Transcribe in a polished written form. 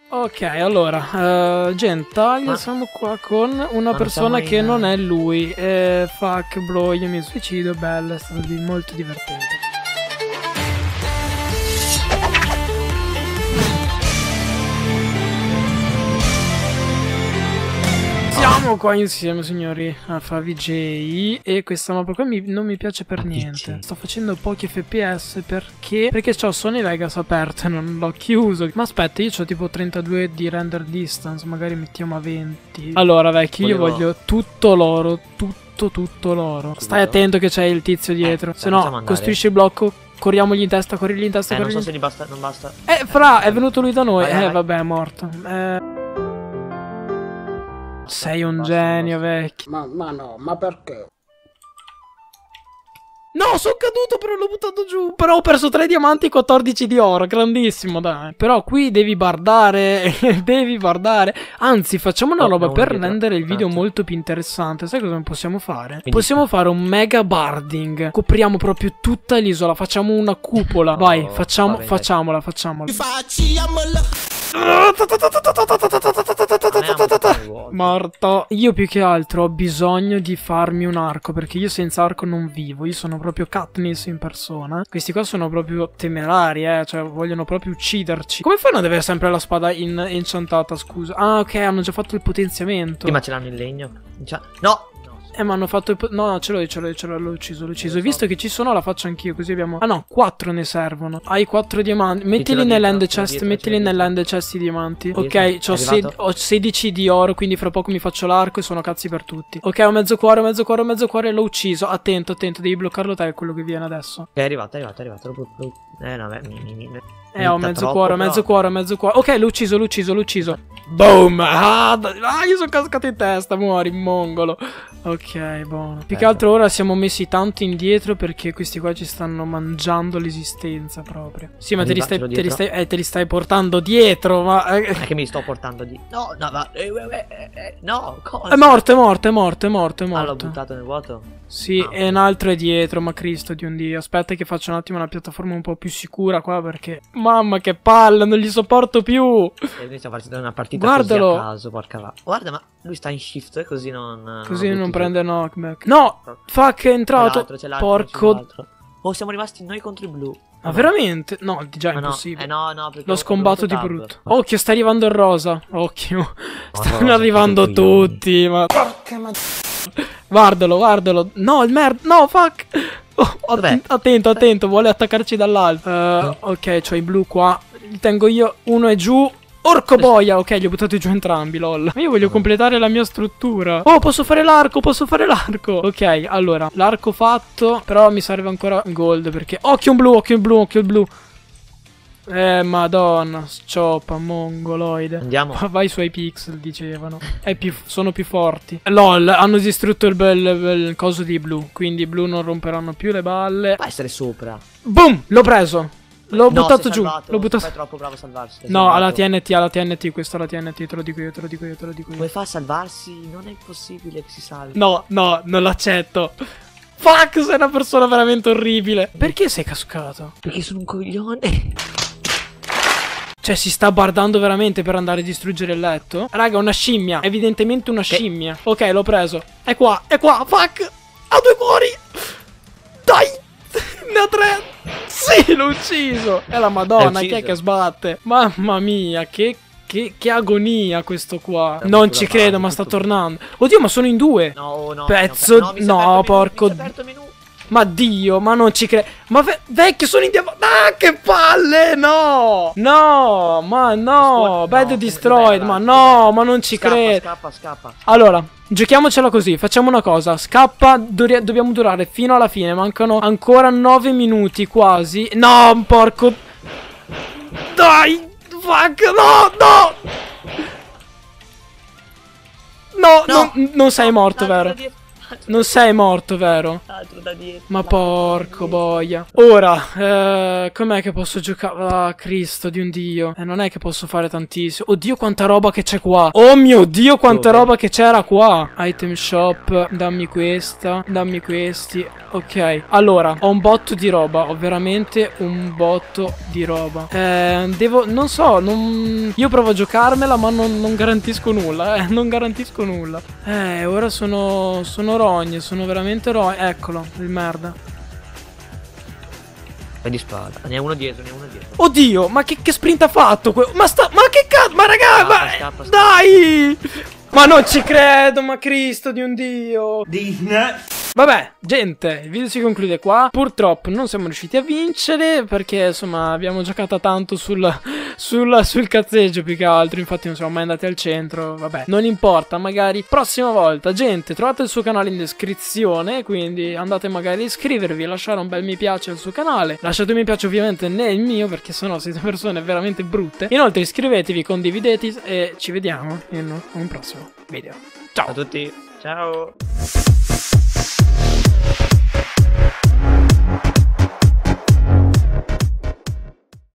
Ok, allora, gentaglia, siamo qua con una persona che non è lui. Fuck, bro, io mi suicido, bello, è stato molto divertente. Siamo qua insieme, signori, a FaVJ, e questa mappa qua non mi piace per niente. Sto facendo pochi FPS perché c'ho Sony Vegas aperto e non l'ho chiuso. Ma aspetta, io c'ho tipo 32 di render distance, magari mettiamo a 20. Allora, vecchio, io voglio tutto l'oro, tutto l'oro. Stai attento che c'è il tizio dietro, se no costruisci il blocco. Corriamogli in testa, corrigli in testa, non so se non basta. Fra, è venuto lui da noi. Vai. Vabbè, è morto. Sei un genio, vecchio. Ma no, ma perché? No, sono caduto, però l'ho buttato giù. Però ho perso 3 diamanti e 14 di oro. Grandissimo, dai. Però qui devi bardare. Devi bardare. Anzi, facciamo una roba per rendere il video molto più interessante. Sai cosa possiamo fare? Possiamo fare un mega barding. Copriamo proprio tutta l'isola. Facciamo una cupola. Vai, facciamola. Morto. Io più che altro ho bisogno di farmi un arco, perché io senza arco non vivo. Io sono proprio Katniss in persona. Questi qua sono proprio temerari, cioè vogliono proprio ucciderci. Come fai a non avere sempre la spada enchantata, scusa? Ah, ok, hanno già fatto il potenziamento. Sì, ma ce l'hanno in legno. No! Ma hanno fatto no, ce l'ho, l'ho ucciso. Visto che ci sono, la faccio anch'io, così abbiamo... Ah no, 4 ne servono. Hai 4 diamanti. Mettili nell'end chest, i diamanti. Ok, ho 16 di oro, quindi fra poco mi faccio l'arco e sono cazzi per tutti. Ok, ho mezzo cuore, l'ho ucciso. Attento, devi bloccarlo te, è quello che viene adesso. È arrivato. Ho mezzo cuore. Ok, l'ho ucciso. Boom! Io sono cascato in testa, muori, mongolo. Ok, buono. Più che altro ora siamo messi tanto indietro perché questi qua ci stanno mangiando l'esistenza proprio. Sì, ma te li stai portando dietro, ma... È che mi sto portando dietro. No, cosa? È morto. Ah, l'ho buttato nel vuoto? Sì, e un altro è dietro, ma Cristo di un Dio. Aspetta che faccio un attimo una piattaforma un po' più sicura qua perché... Mamma che palle, non gli sopporto più. Noi stiamo facendo una partita così a caso, porca va. Guarda, ma lui sta in shift e così non... Così non prende knockback. No! Fuck, è entrato. Porco... Oh, siamo rimasti noi contro i blu. Ma veramente? No, già è impossibile. No, l'ho scombatto di brutto. Occhio, sta arrivando il rosa. Occhio. Stanno arrivando tutti, ma... Porca ma... Guardalo. No, il merda. No, fuck. Attento, vuole attaccarci dall'alto. Ok, c'ho i blu qua. Li tengo io. Uno è giù. Orco boia. Ok, li ho buttati giù entrambi, lol. Ma io voglio completare la mia struttura. Oh, posso fare l'arco. Ok, allora, l'arco fatto. Però mi serve ancora gold perché... Occhio il blu. Madonna, scioppa, mongoloide. Andiamo. Vai sui pixel, dicevano. Sono più forti. LOL, hanno distrutto il bel coso di blu. Quindi i blu non romperanno più le balle. Può essere sopra. Boom, l'ho preso. L'ho buttato giù. L'ho buttato. È troppo bravo a salvarsi. No, alla TNT, questa è la TNT, te lo dico io. Come fa a salvarsi? Non è possibile che si salvi. No, non l'accetto. Fuck, sei una persona veramente orribile. Perché sei cascato? Perché sono un coglione. Cioè, si sta bardando veramente per andare a distruggere il letto? Raga, una scimmia. Evidentemente una scimmia. Ok, l'ho preso. È qua. Fuck. Ha 2 cuori. Dai. Ne ha 3. Sì, l'ho ucciso. È la madonna, chi è che sbatte? Mamma mia, che agonia questo qua. Non ci credo, ma sta tornando. Oddio, ma sono in 2. No. Pezzo. No, porco. Ma Dio, ma non ci credo. Ma vecchio, sono in diamante. Ah, che palle. No, ma no. Bad destroyed. Ma no, ma non ci credo. Scappa. Allora, giochiamocela così. Facciamo una cosa. Scappa. Dobbiamo durare fino alla fine. Mancano ancora 9 minuti quasi. No, porco. Dai. Fuck. No. Non sei morto, vero? Non sei morto, vero? Altro da dietro. Ma porco boia. Ora, com'è che posso giocare? Ah, Cristo di un dio. Non è che posso fare tantissimo. Oddio, quanta roba che c'è qua. Oh mio Dio, quanta roba che c'era qua. Item shop, dammi questa, dammi questi. Ok, allora, ho un botto di roba. Ho veramente un botto di roba. Non so, io provo a giocarmela, ma non garantisco nulla, non garantisco nulla. Ora sono rogne, sono veramente rogne. Eccolo, il merda. Di spada. Ne ha uno dietro, ne ha uno dietro. Oddio, ma che sprint ha fatto? Ma che cazzo? Ma raga, Scappa. dai! Ma non ci credo, ma Cristo di un dio. Vabbè, gente, il video si conclude qua. Purtroppo non siamo riusciti a vincere perché, insomma, abbiamo giocato tanto sul cazzeggio più che altro. Infatti non siamo mai andati al centro. Vabbè, non importa, magari prossima volta. Gente, trovate il suo canale in descrizione, quindi andate magari a iscrivervi, lasciare un bel mi piace al suo canale. Lasciate un mi piace ovviamente nel mio, perché sennò siete persone veramente brutte. Inoltre iscrivetevi, condividete e ci vediamo in un prossimo video. Ciao a tutti, ciao.